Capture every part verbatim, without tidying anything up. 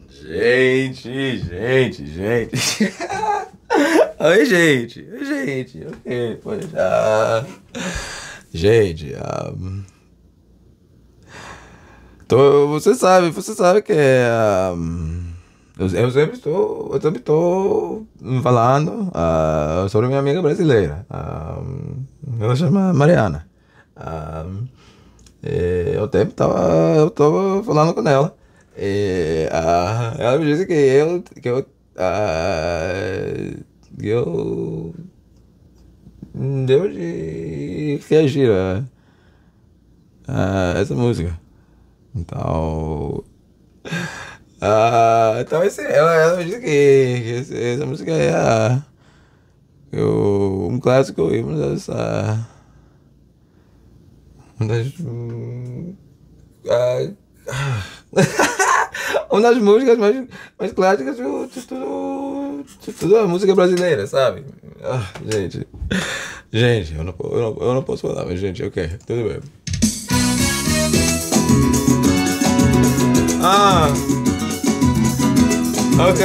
Gente, gente, gente. Oi, gente. Oi, gente. Ok, pode já. Gente, um... tô, você sabe, você sabe que é. Um... Eu, eu sempre estou, eu sempre estou falando uh, sobre minha amiga brasileira. Um, ela chama Mariana. Um, eu sempre estava, eu estava falando com ela. E, uh, ela me disse que eu, que eu, uh, que eu devo de reagir a, a essa música. Então, uh, então esse, ela, ela me disse que, que esse, essa música é a, eu, um clássico e uma das, uh, uma das, uh, uma das músicas mais, mais clássicas de, de, tudo, de toda a música brasileira, sabe? Ah, gente, gente, eu não, eu, não, eu não posso falar, mas gente, ok, tudo bem. Ah, ok.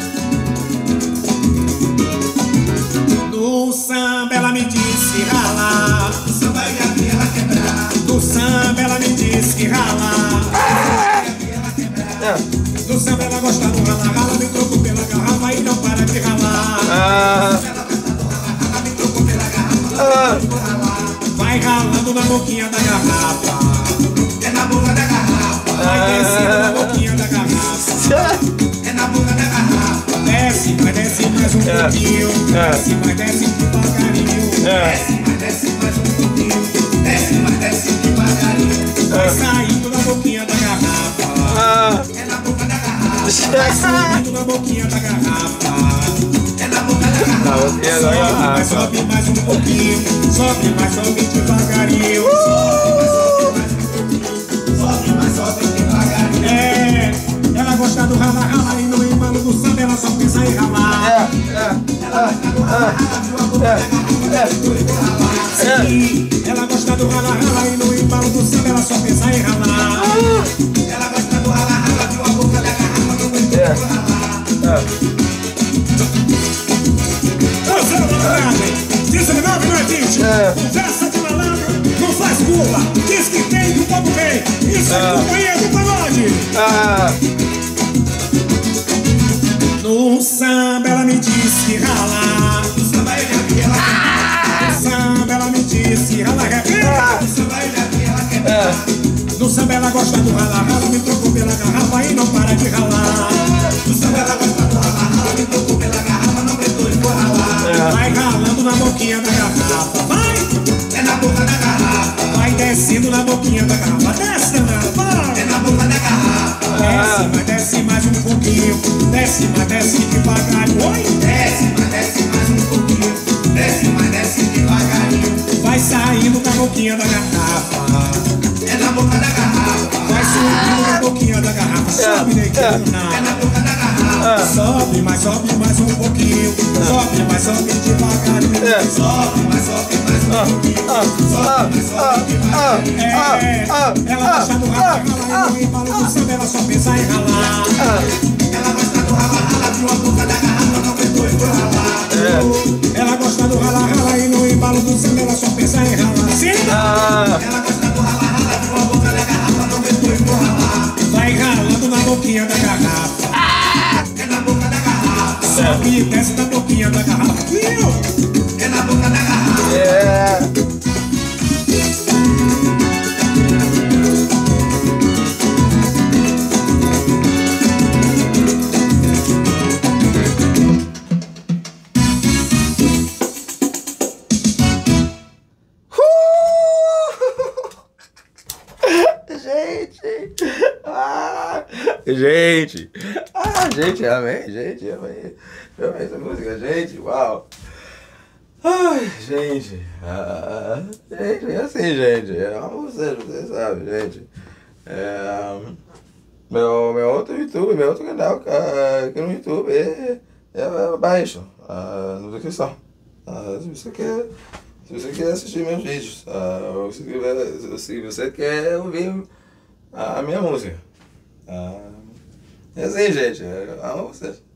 Do samba ela me disse ralar, do samba e a ela quebrar. Do samba ela me disse que ralar, ah! Do samba ela gosta do ralar, rala me trocou pela garrafa e não para de ralar. Ah. Rala me trocou pela garrafa, ah. Vai ralando na boquinha da garrafa, é na boca da garrafa. Vai descendo na boquinha da garrafa, é na boca da garrafa. Desce, vai desce mais um pouquinho, desce, vai desce devagarinho, desce, vai desce mais um pouquinho, desce, vai desce devagarinho. Vai saindo na boquinha da garrafa, é na boca da garrafa. Vai subindo na boquinha da garrafa, é na boca da garrafa. Sobe, mas sobe mais um pouquinho, sobe, mas sobe devagarinho, sobe, mas sobe mais um pouquinho, sobe, mas sobe devagarinho. É, ela gosta do rala, rala e no embalo do samba ela só pensa em ralar. Ela gosta do rala, rala, viu a boca da garrafa, depois ralar. Sim, ela gosta do rala, rala e no embalo do samba ela só pensa em ralar. Ela gosta do rala, rala, viu a boca da garrafa, depois ralar. Ô, seu malandro, dezenove não é vinte. Conversa de malandro, não faz curva. Diz que tem e o povo vem. Isso é companhia do Pagode. No samba ela me disse que ralar, no samba ele havia ela quebrar. No samba ela me disse rala, repita. No samba ele havia ela quebrar. No samba ela gosta do ralar, rala me trocou pela garrafa e não para de ralar. No samba ela gosta do ralar, rala me trocou pela garrafa, não aguentou e foi ralar. Vai ralando na boquinha da garrafa, vai, é na boca da garrafa. Vai descendo na boquinha da garrafa, desce, Danada, vai, é na boca da garrafa. Desce, mas desce mais um pouquinho, desce, mas desce devagarinho. Oi, desce, mas desce mais um pouquinho, desce, mas desce devagarinho. Vai saindo da boquinha da garrafa, é na boca da garrafa. Vai subindo na boquinha da garrafa, sobe neguinho, é na boca da garrafa. Sobe, mas sobe mais um pouquinho, sobe, mas sobe devagarinho. Sobe, mas sobe mais um pouquinho, sobe, mas sobe devagarinho. É, ela gosta do rala, rala e no embalo do samba ela só pensa em ralar. Ela gosta do rala, rala, viu a boca da garrafa, não aguentou e foi ralar. Ela gosta do rala, rala e no embalo do samba ela só pensa em ralar. Sim! Ela gosta do rala, rala, viu a boca da garrafa, não aguentou e foi ralar. Vai ralando na boquinha da garrafa, é na boca da garrafa. Sobe e desce na boquinha da garrafa, viu? É na boca da garrafa. Yeah. Gente, ah, gente, ah, gente, amei, gente, amei, amei essa música, gente, uau, ai, gente, ah, gente, é assim, gente, eu amo vocês, vocês sabem, gente, é, meu, meu outro YouTube, meu outro canal aqui no YouTube é, é baixo, ah, na descrição, ah, se você quer, se você quer assistir meus vídeos, ah, ou se, se você quer ouvir a minha música. Ah, É assim, gente. Eu amo vocês.